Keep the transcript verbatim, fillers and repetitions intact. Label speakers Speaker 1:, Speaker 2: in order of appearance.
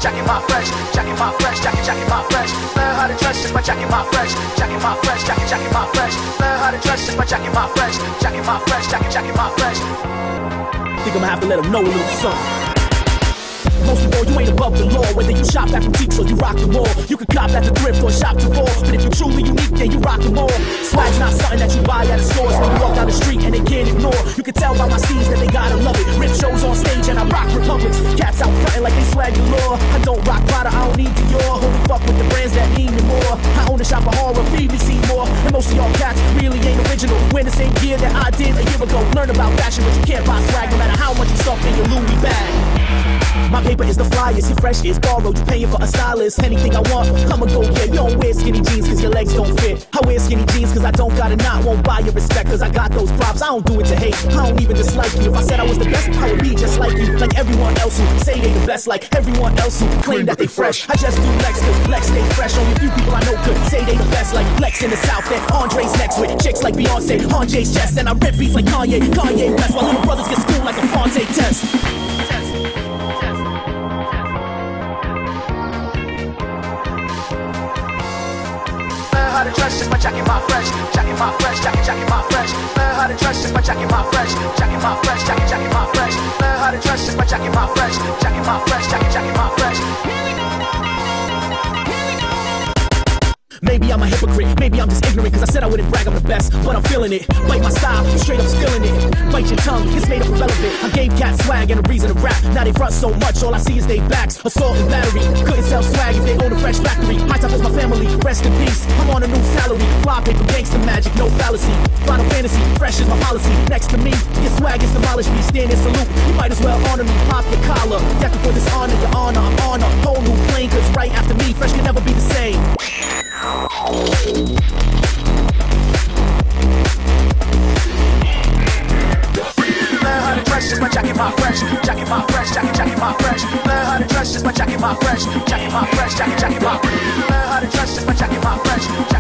Speaker 1: jacket my fresh, jacket my fresh, jacket, jacket my fresh. Learn how to dress just by jacket my fresh, jacket my fresh, jacket, jacket my fresh. Learn how to dress just by jacket my fresh, jacket my fresh, jacket, jacket my fresh.
Speaker 2: Think I'ma have to let them know a little something. Most of all, you ain't above the law. Whether you shop at boutiques or you rock the mall, you can cop at the thrift or shop to raw. But if you truly unique, then you rock them all. Swag's not something that you buy at the stores. When you walk down the street and they can't ignore. You can tell by my steeds that they gotta love it. Rip shows on stage and I rock republics. Cats out frontin' like they swag galore. I don't rock Prada, I don't need Dior. Only fuck with the brands that need me more. I own a shop of horror, feed me Seymour. And most of y'all cats really ain't original. Wear the same gear that I did a year ago. Learn about fashion, but you can't buy swag no matter how much you stuff in your Louis bag. My paper is the flyest, your fresh is borrowed. You paying for a stylist, anything I want, come and go get. You don't wear skinny jeans cause your legs don't fit. I wear skinny jeans cause I don't got a knot. Won't buy your respect cause I got those props. I don't do it to hate, I don't even dislike you. If I said I was the best, I would be just like you. Like everyone else who say they the best. Like everyone else who claim that they fresh. I just do Lex cause Lex stay fresh. Only few people I know could say they the best. Like Lex in the South and Andre's next with chicks like Beyonce. Andre's chest and I rip beats like Kanye. Kanye best while little brothers get schooled like a Fonte test.
Speaker 1: Learn how to dress just by jacket my fresh, jacket my fresh, jacket, jacket my fresh. Learn how to dress just by jacket my fresh, jacket my fresh, jacket, jacket my fresh. Learn how to dress just by jacket my fresh, jacket my fresh, jacket, jacket my fresh.
Speaker 2: Maybe I'm a hypocrite, maybe I'm just ignorant cause I said I wouldn't brag I'm the best, but I'm feeling it. Bite my style, you straight up stealing it. Bite your tongue, it's made up of relevant. I gave cats swag and a reason to rap. Now they front so much, all I see is they backs. Assault and battery, couldn't sell swag if they own a fresh factory. High top is my family, rest in peace. I'm on a new salary, fly paper, gangster magic, no fallacy. Final fantasy, fresh is my policy. Next to me, your swag is demolished me. Stand and salute, you might as well honor me. Pop your collar, death before this honor, your honor. I'm on a whole new plane cause right after me, fresh can never be the same. Learn
Speaker 1: how to dress just by jacket my fresh, jacket my fresh, jacket, jacket my fresh. Learn how to dress just by jacket my fresh, jacket my fresh, jacket, jacket my fresh. Learn how to dress just by jacket my fresh.